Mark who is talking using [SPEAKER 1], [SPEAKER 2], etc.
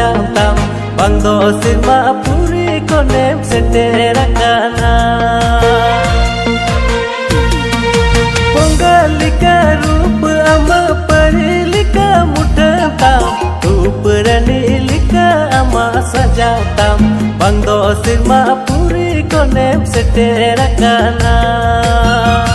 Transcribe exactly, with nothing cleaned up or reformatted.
[SPEAKER 1] sajau tam bang do sirma puri konem seterakana Ponggalika rupa ama parilika muda tam Tuperani lika ama sajau tam bang do sirma puri konem seterakana